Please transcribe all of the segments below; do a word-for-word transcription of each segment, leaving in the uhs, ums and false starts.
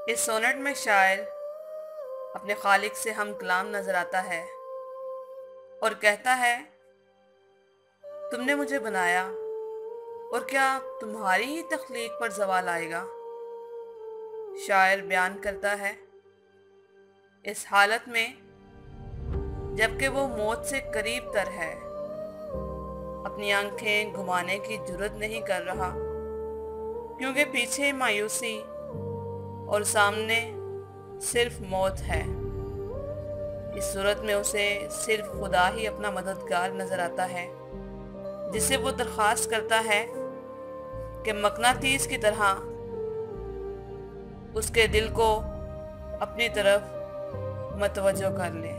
इस सोनेट में शायर अपने खालिक से हम कलाम नजर आता है और कहता है, तुमने मुझे बनाया और क्या तुम्हारी ही तख्लीक पर जवाल आएगा। शायर बयान करता है, इस हालत में जबकि वो मौत से करीब तर है, अपनी आंखें घुमाने की जुर्रत नहीं कर रहा, क्योंकि पीछे मायूसी और सामने सिर्फ मौत है। इस सूरत में उसे सिर्फ खुदा ही अपना मददगार नजर आता है, जिसे वो दरख्वास्त करता है कि मकनातीस की तरह उसके दिल को अपनी तरफ मतवज्जो कर ले।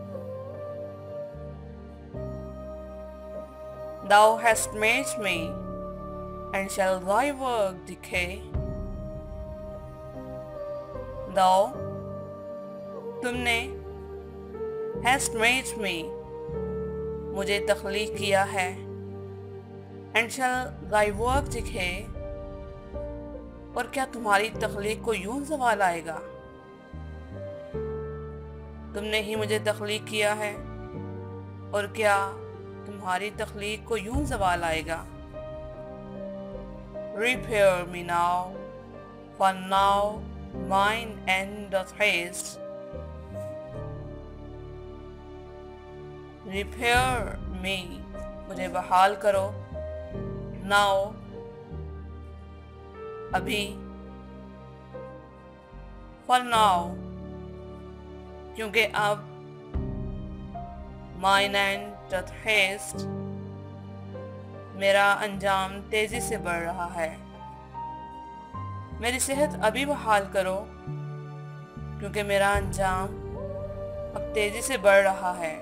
Thou hast made me, and shall thy work decay? Thou, तुमने, hast made me, मुझे तख्लीक किया है, and shall thy work decay? और क्या तुम्हारी तख्लीक को यूं ज़वाल आएगा। तुमने ही मुझे तख्लीक किया है और क्या तुम्हारी तख्लीक को यूं ज़वाल आएगा। Repair me now, for now mine end doth haste. Repair me, मुझे बहाल करो, now, अभी, for now, क्योंकि अब mine end doth haste, मेरा अंजाम तेजी से बढ़ रहा है। मेरी सेहत अभी बहाल करो, क्योंकि मेरा अंजाम अब तेजी से बढ़ रहा है।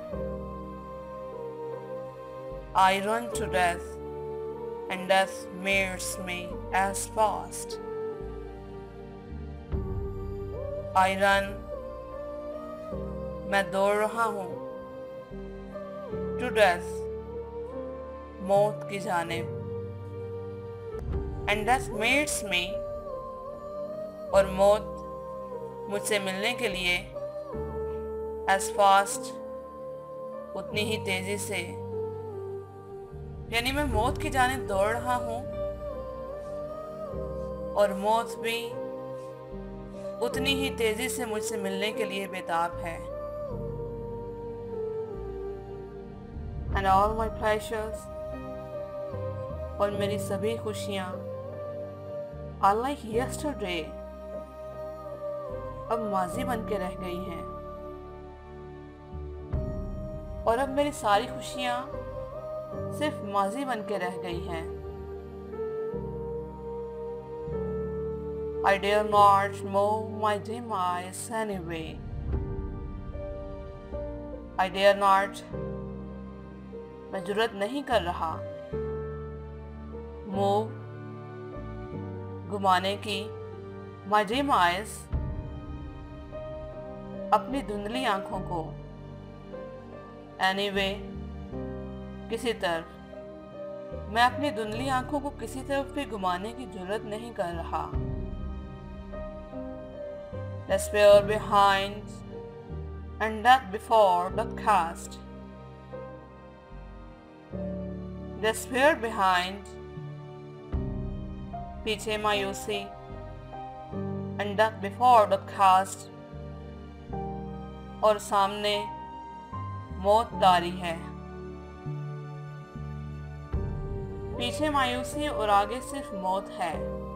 I run to death, and death meets me as fast. I run, मैं दौड़ रहा हूँ, to death, मौत की जानिब, and death meets me, और मौत मुझसे मिलने के लिए as fast, उतनी ही तेजी से, यानी मैं मौत की जानिब दौड़ रहा हूँ और मौत भी उतनी ही तेजी से मुझसे मिलने के लिए बेताब है। And all my pleasures, और मेरी सभी खुशियाँ are like yesterday, अब माजी बन के रह गई हैं, और अब मेरी सारी खुशियाँ सिर्फ माजी बन के रह गई हैं। I dare not move my dim eyes anyway. I dare not, मैं जुर्रत नहीं कर रहा, मूव, घुमाने की, my dim eyes, अपनी धुंधली आंखों को, anyway, किसी तरफ, मैं अपनी धुंधली आंखों को किसी तरफ भी घुमाने की जुर्रत नहीं कर रहा। Despair behind, and that before doth cast. Despair behind, पीछे मायूसी, and that before doth cast, और सामने मौत तारी है। पीछे मायूसी और आगे सिर्फ मौत है।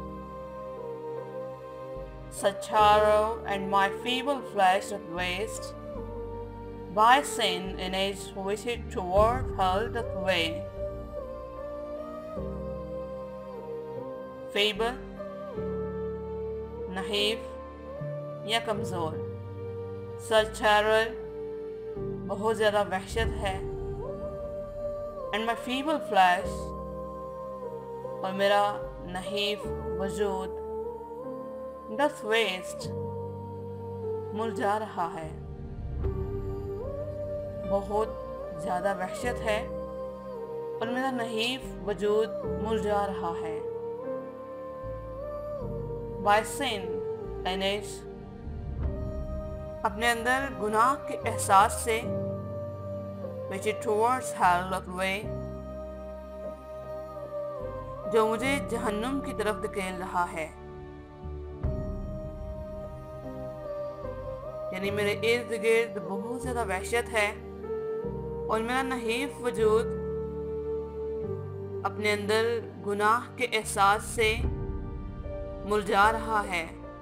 Such sorrow and my feeble flesh doth waste, by sin in age which it toward hell doth weigh. Feeble, नहीफ या कमज़ोर, such terror, बहुत ज़्यादा वहशत है, and my feeble flesh, और मेरा नहीफ वजूद doth waste, मुरझा रहा है, बहुत ज़्यादा वहशत है और मेरा नहीफ वजूद मुरझा रहा है। By sin, एनेस अपने अंदर गुनाह के एहसास से which is towards hell of way, जो मुझे जहन्नुम की तरफ धकेल रहा है। यानी मेरे इर्द गिर्द बहुत ज्यादा वहशत है और मेरा नहीफ वजूद अपने अंदर गुनाह के एहसास से मुरझा रहा है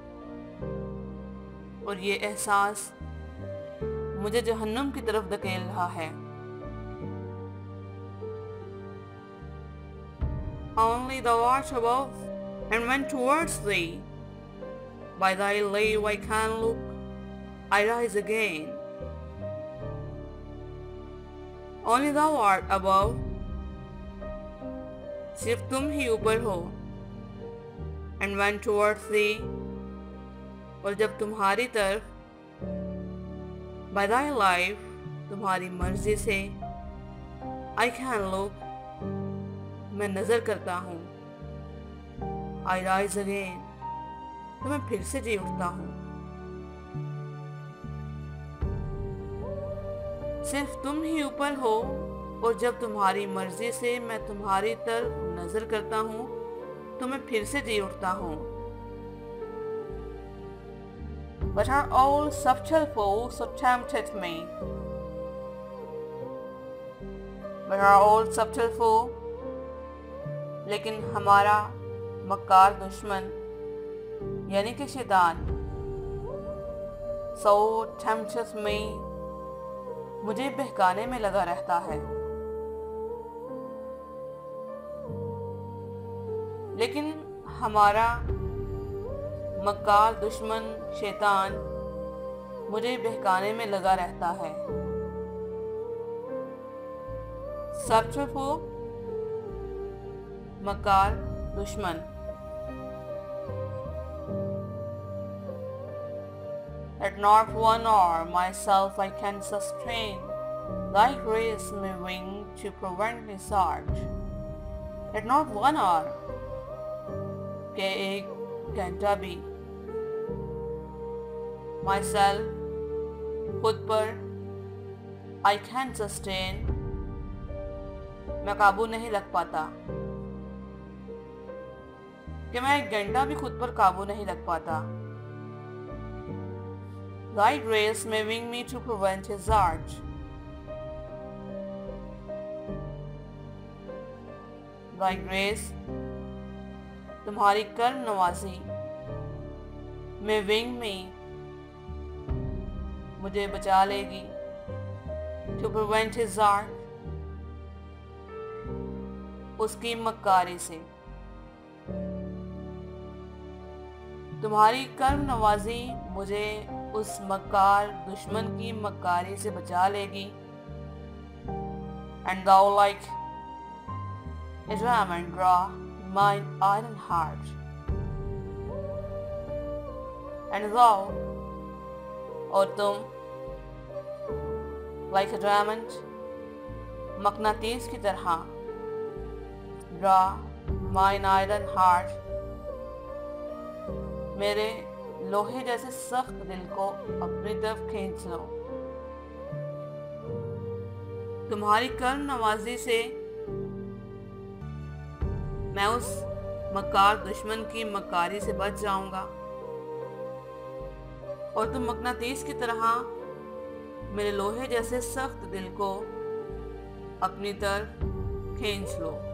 और ये एहसास मुझे जहन्नुम की तरफ धकेल रहा है। Only thou art above, and when towards thee by thy leave I can look, I rise again. Only thou art above, सिर्फ तुम ही ऊपर हो, and when towards thee, और जब तुम्हारी तरफ by thy life, तुम्हारी मर्जी से I can look, मैं नजर करता हूँ। I rise again, तो मैं फिर से जी उठता हूँ। सिर्फ तुम ही ऊपर हो और जब तुम्हारी मर्जी से मैं तुम्हारी तरफ नजर करता हूँ तो मैं फिर से जी उठता हूँ। But our old subtle foe so tempted me. But our old subtle foe, लेकिन हमारा मक्कार दुश्मन यानी कि शैतान so tempted me, मुझे बहकाने में लगा रहता है। लेकिन हमारा मक्कार दुश्मन शैतान मुझे बहकाने में लगा रहता है। सबको मक्कार दुश्मन। At not one hour myself I can sustain, thy grace may wing to prevent me search. At not one hour, के एक घंटा भी myself खुद पर I can sustain, मैं काबू नहीं रख पाता, कि मैं एक घंटा भी खुद पर काबू नहीं रख पाता। Thy grace may wing me to prevent his arch. Thy grace, तुम्हारी कर्म नवाजी, may wing me, मुझे बचा लेगी, to prevent his arch, उसकी मक्कारी से। तुम्हारी कर्म नवाजी मुझे उस मक्कार दुश्मन की मक्कारी से बचा लेगी। And thou like a diamond draw mine iron heart. And thou, और तुम, like a diamond, मकनातीस की तरह, draw mine iron heart, मेरे लोहे जैसे सख्त दिल को अपनी तरफ खींच लो। तुम्हारी कर्म नवाजी से मैं उस मक्कार दुश्मन की मक्कारी से बच जाऊंगा और तुम मकनातीस की तरह मेरे लोहे जैसे सख्त दिल को अपनी तरफ खींच लो।